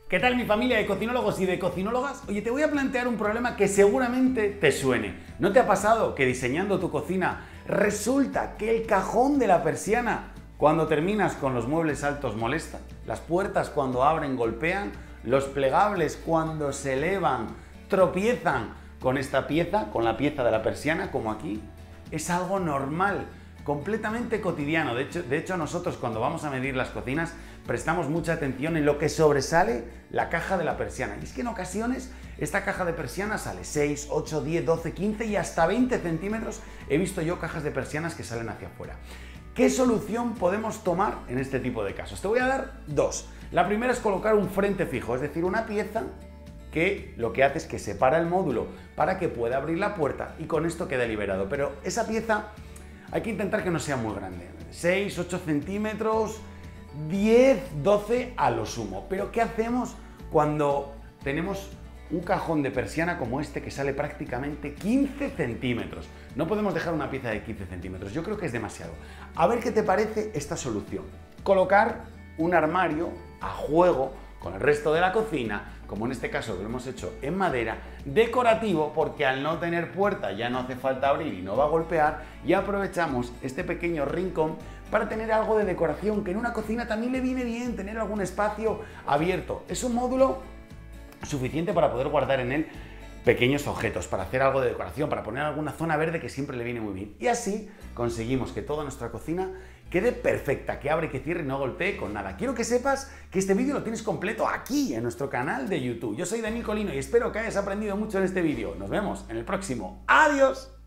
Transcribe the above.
¿Qué tal mi familia de cocinólogos y de cocinólogas? Oye, te voy a plantear un problema que seguramente te suene. ¿No te ha pasado que diseñando tu cocina resulta que el cajón de la persiana, cuando terminas con los muebles altos, molesta? Las puertas cuando abren golpean, los plegables cuando se elevan tropiezan con esta pieza, con la pieza de la persiana, como aquí. Es algo normal, completamente cotidiano. De hecho, nosotros cuando vamos a medir las cocinas prestamos mucha atención en lo que sobresale la caja de la persiana. Y es que en ocasiones esta caja de persiana sale 6, 8, 10, 12, 15 y hasta 20 centímetros. He visto yo cajas de persianas que salen hacia afuera. ¿Qué solución podemos tomar en este tipo de casos? Te voy a dar dos. La primera es colocar un frente fijo, es decir, una pieza que lo que hace es que separa el módulo para que pueda abrir la puerta y con esto queda liberado. Pero esa pieza hay que intentar que no sea muy grande. 6, 8 centímetros, 10, 12 a lo sumo. Pero ¿qué hacemos cuando tenemos un cajón de persiana como este que sale prácticamente 15 centímetros? No podemos dejar una pieza de 15 centímetros. Yo creo que es demasiado. A ver qué te parece esta solución. Colocar un armario a juego con el resto de la cocina, como en este caso que lo hemos hecho en madera, decorativo, porque al no tener puerta ya no hace falta abrir y no va a golpear, y aprovechamos este pequeño rincón para tener algo de decoración, que en una cocina también le viene bien tener algún espacio abierto. Es un módulo suficiente para poder guardar en él pequeños objetos, para hacer algo de decoración, para poner alguna zona verde que siempre le viene muy bien. Y así conseguimos que toda nuestra cocina quede perfecta, que abre, que cierre y no golpee con nada. Quiero que sepas que este vídeo lo tienes completo aquí, en nuestro canal de YouTube. Yo soy Daniel Colino y espero que hayas aprendido mucho en este vídeo. Nos vemos en el próximo. ¡Adiós!